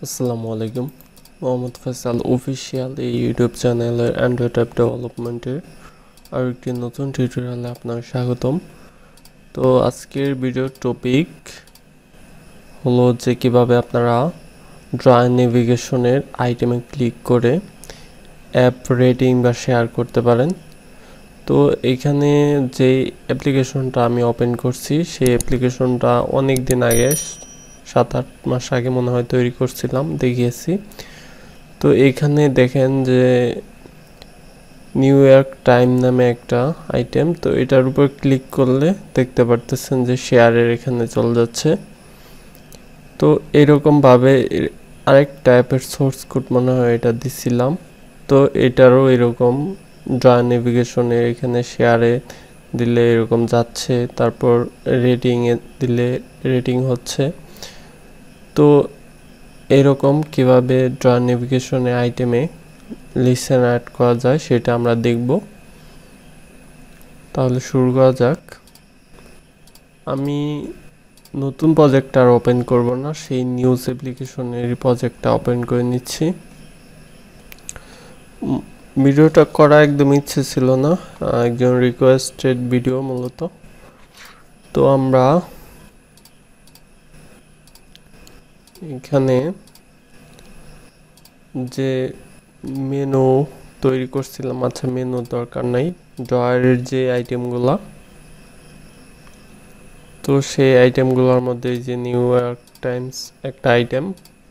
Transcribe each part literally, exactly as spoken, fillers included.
আসসালামু আলাইকুম। মোহাম্মদ ফয়সাল অফিসিয়াল এই ইউটিউব চ্যানেলের অ্যান্ড্রয়েড অ্যাপ ডেভেলপমেন্টের আর একটি নতুন টিউটোরিয়ালে আপনার স্বাগতম। তো আজকের ভিডিওর টপিক হলো যে কিভাবে আপনারা ড্রয়ার নেভিগেশনের আইটেমে ক্লিক করে অ্যাপ রেটিং বা শেয়ার করতে পারেন। তো এখানে যে অ্যাপ্লিকেশনটা আমি ওপেন করছি সেই অ্যাপ্লিকেশনটা অনেক দিন আগে সাত আট মাস আগে মনে হয় তৈরি করছিলাম, দেখিয়েছি। তো এখানে দেখেন যে নিউ ইয়র্ক টাইম নামে একটা আইটেম, তো এটার উপর ক্লিক করলে দেখতে পারতেছেন যে শেয়ারের এখানে চলে যাচ্ছে। তো এরকমভাবে আরেক টাইপের সোর্স কোড মনে হয় এটা দিছিলাম, তো এটারও এরকম ড্রয়ার নেভিগেশনে এখানে শেয়ারে দিলে এরকম যাচ্ছে, তারপর রেটিংয়ে দিলে রেটিং হচ্ছে। তো এরকম কিভাবে ড্রয়ার নেভিগেশনে আইটেমে লিসেন অ্যাড করা যায় সেটা আমরা দেখব। তাহলে শুরু করা যাক। আমি নতুন প্রজেক্ট আর ওপেন করব না, সেই নিউজ অ্যাপ্লিকেশনের প্রজেক্টটা ওপেন করে নিচ্ছি। ভিডিওটা করা একদম ইচ্ছে ছিল না, একজন রিকোয়েস্টেড ভিডিও মূলত। তো আমরা এখানে যে মেনু তৈরি করছিলাম, আচ্ছা মেনু দরকার নাই, ড্রয়ারের যে আইটেমগুলা, তো সেই আইটেমগুলোর মধ্যে যে নিউ ইয়র্ক টাইমস একটা আইটেম,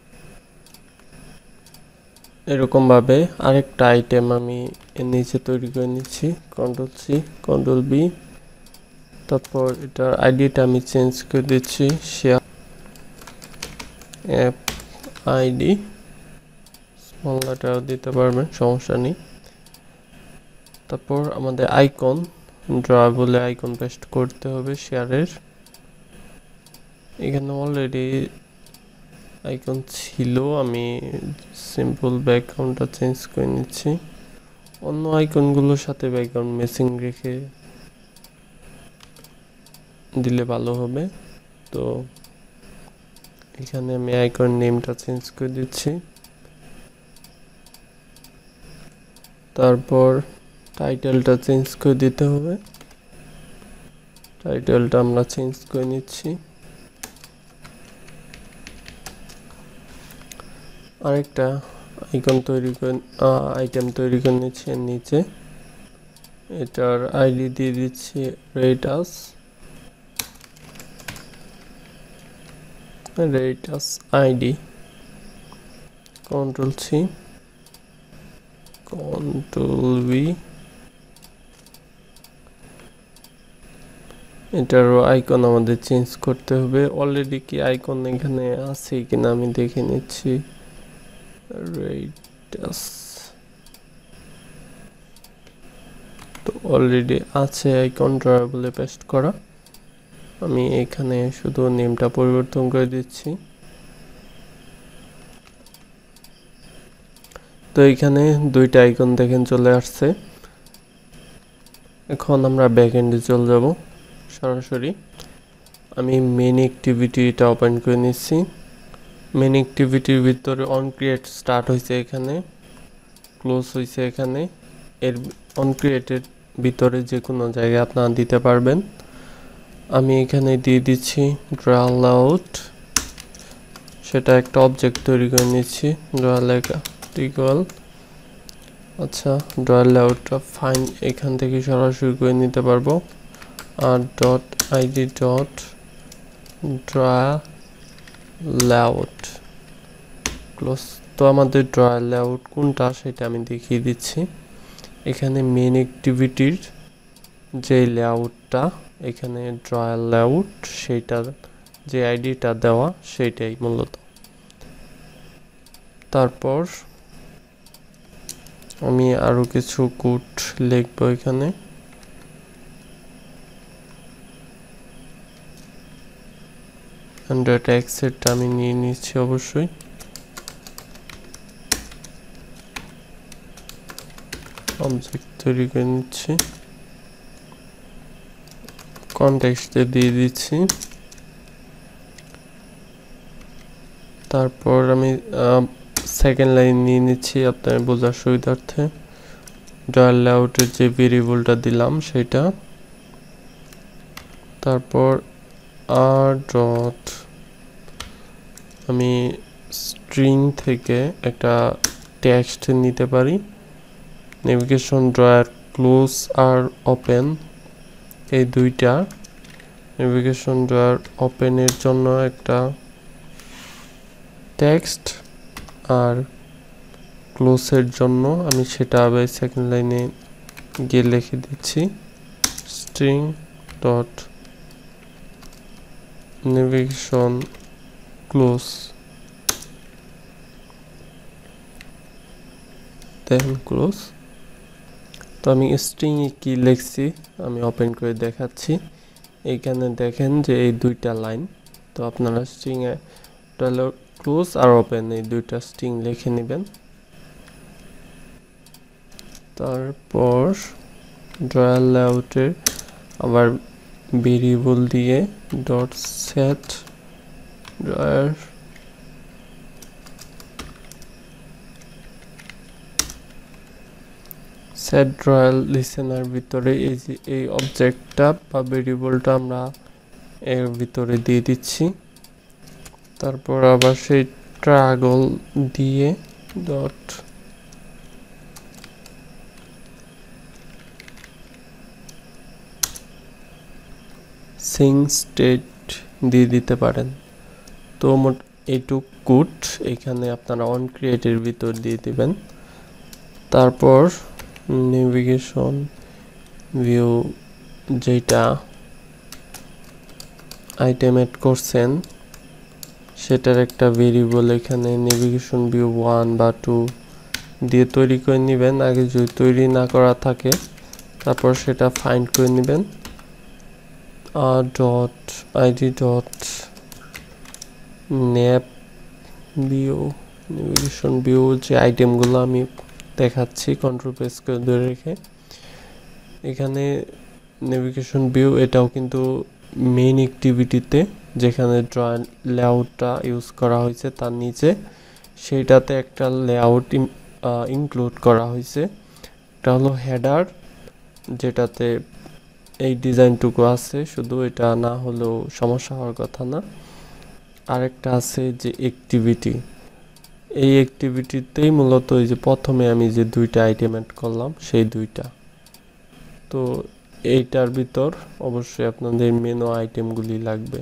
এরকমভাবে আরেকটা আইটেম আমি এর নিচে তৈরি করে নিচ্ছি। কন্ট্রোল সি কন্ট্রোল বি, তারপর এটার আইডিটা আমি চেঞ্জ করে দিচ্ছি, শেয়ার অ্যাপ আইডি, স্মল লেটারও দিতে পারবেন, সমস্যা নেই। তারপর আমাদের আইকন, ড্রয়ার বলে আইকন পেস্ট করতে হবে শেয়ারের। এখানে অলরেডি আইকন ছিল, আমি সিম্পল ব্যাকগ্রাউন্ডটা চেঞ্জ করে নিচ্ছি। অন্য আইকনগুলোর সাথে ব্যাকগ্রাউন্ড ম্যাচিং রেখে দিলে ভালো হবে। তো এখানে আমি আইকন নেমটা চেঞ্জ করে দিচ্ছি। তারপর টাইটেলটা চেঞ্জ করে দিতে হবে, টাইটেলটা আমরা চেঞ্জ করে নিচ্ছি। আরেকটা আইকন তৈরি করে আইটেম তৈরি করে নিচ্ছি এর নিচে, এটার আইডি দিয়ে দিচ্ছি rate us rate us ID, control C control V. এটারও আইকন আমাদের চেঞ্জ করতে হবে। অলরেডি কি আইকন এখানে আছে কিনা আমি দেখে নিচ্ছি। রেটাস তো অলরেডি আছে আইকন, ড্রয়ার বলে পেস্ট করা। আমি এখানে শুধু নেমটা পরিবর্তন করে দিচ্ছি। তো এখানে দুইটা আইকন দেখেন চলে আসছে। এখন আমরা ব্যাকএন্ডে চলে যাব সরাসরি। আমি মেন অ্যাক্টিভিটিটা ওপেন করে নিচ্ছি। মেন অ্যাক্টিভিটির ভিতরে অন ক্রিয়েট স্টার্ট হয়েছে, এখানে ক্লোজ হয়েছে এখানে। এর অন ক্রিয়েটের ভিতরে যে কোনো জায়গায় আপনারা দিতে পারবেন। আমি এখানে দিয়ে দিচ্ছি DrawerLayout, সেটা একটা অবজেক্ট তৈরি করে নিচ্ছি। DrawerLayout ইকুয়াল, আচ্ছা DrawerLayoutটা ফাইন, এখান থেকে সরাসরি করে নিতে পারবো। R dot ID dot DrawerLayout close. তো আমাদের DrawerLayout কোনটা সেটা আমি দেখিয়ে দিচ্ছি। এখানে মেন অ্যাক্টিভিটির যে লেআউটটা, এখানে DrawerLayout সেইটার যে আইডিটা দেওয়া সেইটাই মূলত। তারপর আমি আরো কিছু কোড লিখবো এখানে। অ্যান্ড্রয়েড এক্সেটটা আমি নিয়ে নিচ্ছি অবশ্যই। অবজেক্ট তৈরি করে নিচ্ছি, কনটেক্সটে দিয়ে দিচ্ছি। তারপর আমি সেকেন্ড লাইন নিয়ে নিচ্ছি আপনার বোঝার সুবিধার্থে। ড্রয়ার লেআউটের যে ভেরিয়েবলটা দিলাম সেটা, তারপর আর ডট আমি স্ট্রিং থেকে একটা টেক্সট নিতে পারি। নেভিগেশন ড্রয়ার ক্লোজ আর ওপেন এই দুইটা, নেভিগেশন ড্রয়ার ওপেনের জন্য একটা টেক্সট আর ক্লোজের জন্য আমি সেটা আবার সেকেন্ড লাইনে গিয়ে লিখে দিচ্ছি স্ট্রিং ডট নেভিগেশন ক্লোজ দেন ক্লোজ। তো আমি স্ট্রিং এ কি লিখছি আমি ওপেন করে দেখাচ্ছি। এইখানে দেখেন যে এই দুইটা লাইন, তো আপনারা স্ট্রিং এ ক্লোজ আর ওপেন এই দুইটা স্ট্রিং লিখে নেবেন। তারপর ড্রয়ার লেআউটের আবার ভেরিয়েবল দিয়ে dot set drawer set drawer listener ভিতরে এই যে এই অবজেক্টটা বা ভেরিয়েবলটা আমরা এর ভিতরে দিয়ে দিচ্ছি। তারপর আবার সেই ট্রাগল দিয়ে ডট সিং স্টেট দিয়ে দিতে পারেন। তো মোট এইটুক কোড এখানে আপনারা অন ক্রিয়েটের ভিতর দিয়ে দিবেন। তারপর নেভিগেশন ভিউ যেটা আইটেম এড করছেন সেটার একটা ভেরিয়েবল এখানে নেভিগেশন ভিউ ওয়ান বা টু দিয়ে তৈরি করে নেবেন। আগে যদি তৈরি না করা থাকে তারপর সেটা ফাইন্ড করে নেবেন। R dot ID dot nav view navigation view যে আইটেমগুলো আমি দেখাচ্ছি কন্ট্রোল প্রেস করে ধরে রেখে, এখানে নেভিগেশন ভিউ এটাও কিন্তু মেইন অ্যাক্টিভিটিতে যেখানে ড্রয়ার লেআউটটা ইউজ করা হয়েছে তার নিচে সেইটাতে একটা লেআউট ইনক্লুড করা হয়েছে। এটা হলো হেডার যেটাতে এই ডিজাইনটুকু আছে, শুধু এটা না হলেও সমস্যা হওয়ার কথা না। আরেকটা আছে যে অ্যাক্টিভিটি, এই অ্যাক্টিভিটিতেই মূলত এই যে প্রথমে আমি যে দুইটা আইটেম অ্যাড করলাম সেই দুইটা, তো এইটার ভিতর অবশ্যই আপনাদের মেনু আইটেমগুলি লাগবে।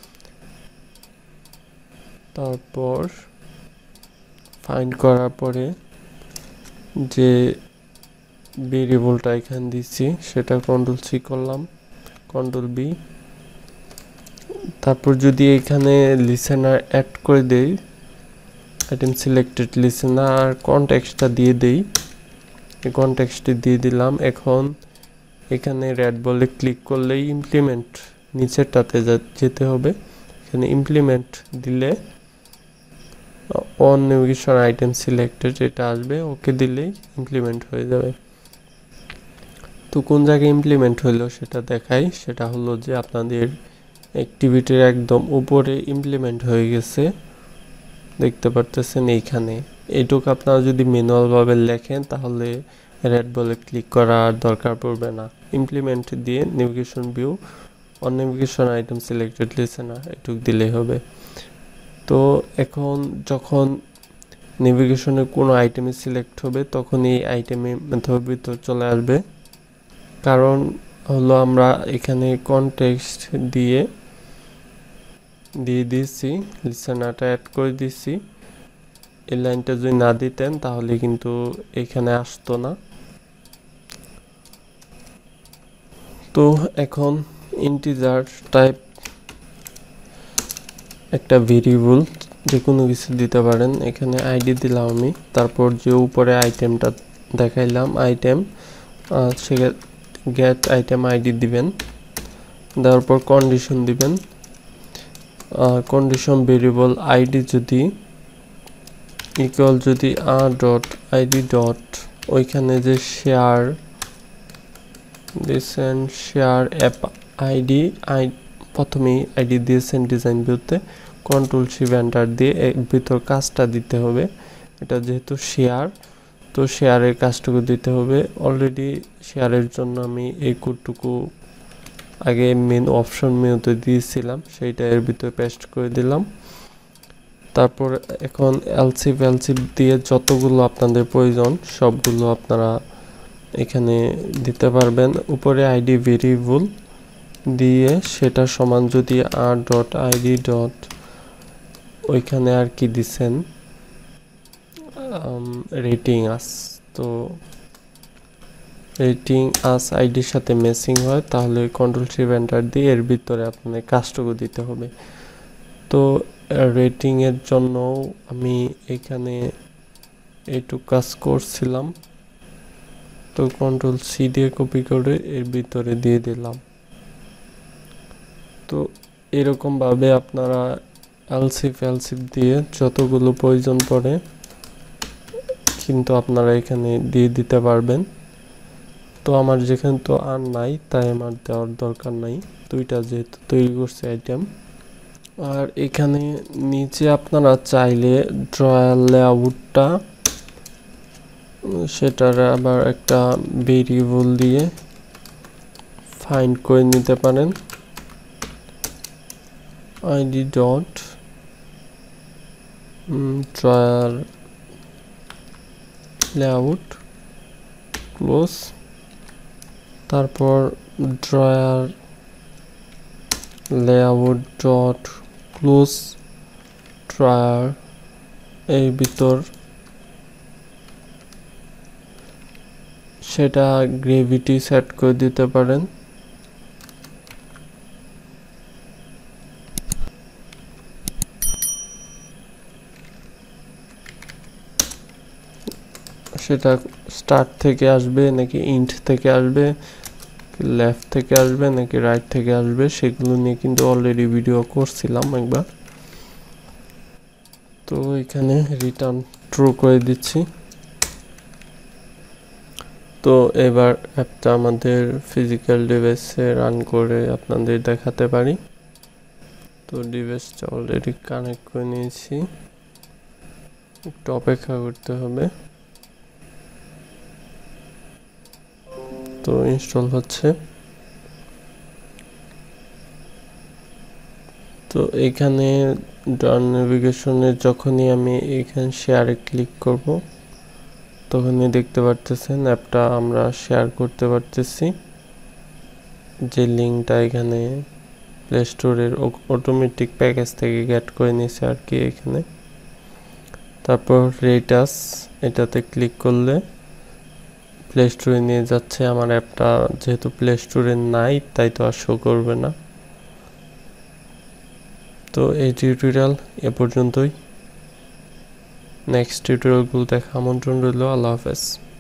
তারপর ফাইন্ড করার পরে যে ভেরিয়েবলটা এখানে দিচ্ছি সেটা কন্ট্রোল সি করলাম, কন্ট্রোল বি। তারপর যদি এখানে লিসেনার অ্যাড করে দেই, আইটেম সিলেক্টেড লিসেনার কনটেক্সটটা দিয়ে দেই, এই কনটেক্সটটি দিয়ে দিলাম। এখন এখানে রেড বলে ক্লিক করলেই ইমপ্লিমেন্ট নিচেরটাতে যেতে হবে। এখানে ইমপ্লিমেন্ট দিলে অন নেভিগেশন আইটেম সিলেক্টেড এটা আসবে, ওকে দিলেই ইমপ্লিমেন্ট হয়ে যাবে। তো কোন জায়গায় ইমপ্লিমেন্ট হলো সেটা দেখাই, সেটা হলো যে আপনাদের অ্যাক্টিভিটির একদম উপরে ইমপ্লিমেন্ট হয়ে গেছে, দেখতে পারতেছেন এইখানে। এইটুকু আপনারা যদি ম্যানুয়ালভাবে লেখেন তাহলে রেড বলে ক্লিক করার দরকার পড়বে না। ইমপ্লিমেন্ট দিয়ে navigation view on navigation item selected listener এটুক দিলেই হবে। তো এখন যখন নেভিগেশনের কোনো আইটেমে সিলেক্ট হবে তখন এই আইটেমে মেথড ভিতর চলে আসবে, কারণ হলো আমরা এখানে কনটেক্সট দিয়ে দিয়ে দিয়েছি, লিসেনারটা অ্যাড করে দিয়েছি। এই লাইনটা যদি না দিতেন তাহলে কিন্তু এখানে আসতো না। তো এখন ইন্টিজার টাইপ একটা ভেরিয়েবল যে কোনো কিছু দিতে পারেন, এখানে আইডি দিলাম আমি। তারপর যে উপরে আইটেমটা দেখাইলাম আইটেম, সে গেট আইটেম আইডি দিবেন, দেওয়ার পর কন্ডিশন দিবেন। কন্ডিশন ভেরিয়েবল আইডি যদি ইকুয়াল যদি আর ডট আইডি ডট ওইখানে যে শেয়ার দিয়েছেন শেয়ার অ্যাপ আইডি আই প্রথমেই আইডি দিয়েছেন ডিজাইন ভিউতে, কন্ট্রোল শিফট এন্টার দিয়ে এর ভিতর কাজটা দিতে হবে। এটা যেহেতু শেয়ার, তো শেয়ারের কাজটুকু দিতে হবে। অলরেডি শেয়ারের জন্য আমি এই কোডটুকু আগে মেন অপশন মেনুতে দিয়েছিলাম, সেইটা এর ভিতরে পেস্ট করে দিলাম। তারপর এখন এলসিফ এলসিফ দিয়ে যতগুলো আপনাদের প্রয়োজন সবগুলো আপনারা এখানে দিতে পারবেন। উপরে আইডি ভেরিয়েবল দিয়ে সেটা সমান যদি আর ডট আইডি ডট ওইখানে আর কি দিছেন রেটিং আস, তো রেটিং আস আইডির সাথে ম্যাচিং হয় তাহলে কন্ট্রোল শিফট এন্টার দিয়ে এর ভিতরে আপনাদের কাজটুকু দিতে হবে। তো রেটিং এর জন্য আমি এখানে এইটুকু কাজ করছিলাম, তো কন্ট্রোল সি দিয়ে কপি করে এর ভিতরে দিয়ে দিলাম। তো এরকম ভাবে আপনারা এলসিফ এলসিফ দিয়ে যতগুলো প্রয়োজন পড়ে কিন্তু আপনারা এখানে দিয়ে দিতে পারবেন। তো আমার যেখানে তো আর নাই তাই আমার দেওয়ার দরকার নাই, দুইটা যেহেতু তৈরি করছে আইটেম। আর এখানে নিচে আপনারা চাইলে ড্রয়ার লেআউটটা সেটার আবার একটা ভেরিয়েবল দিয়ে ফাইন্ড করে নিতে পারেন। ID dot drawer layout close, তারপর drawer layout dot close drawer এর ভিতর সেটা গ্রেভিটি সেট করে দিতে পারেন। সেটা স্টার্ট থেকে আসবে নাকি ইন্ট থেকে আসবে, লেফট থেকে আসবে নাকি রাইট থেকে আসবে, সেগুলো নিয়ে কিন্তু অলরেডি ভিডিও করছিলাম একবার। তো এখানে রিটার্ন ট্রু করে দিচ্ছি। তো এবার অ্যাপটা আমাদের ফিজিক্যাল ডিভাইসে রান করে আপনাদের দেখাতে পারি। তো ডিভাইসটা অলরেডি কানেক্ট করে নিয়েছি, একটু অপেক্ষা করতে হবে। তো ইনস্টল হচ্ছে। তো এখানে নেভিগেশনে যখনই আমি এখানে শেয়ারে ক্লিক করব তখনই দেখতে পারতেছেন অ্যাপটা আমরা শেয়ার করতে পারতেছি। যে লিঙ্কটা এখানে প্লে স্টোরের অটোমেটিক প্যাকেজ থেকে গেট করে নিয়েছে আর কি এখানে। তারপর রেটাস এটাতে ক্লিক করলে প্লে স্টোরে নিয়ে যাচ্ছে। আমার অ্যাপটা যেহেতু প্লে স্টোরে নাই তাই তো আর শো করবে না। তো এই টিউটোরিয়াল এ পর্যন্তই। নেক্সট টিউটোরিয়ালগুলো দেখা আমন্ত্রণ রইল। আল্লাহ হাফেজ।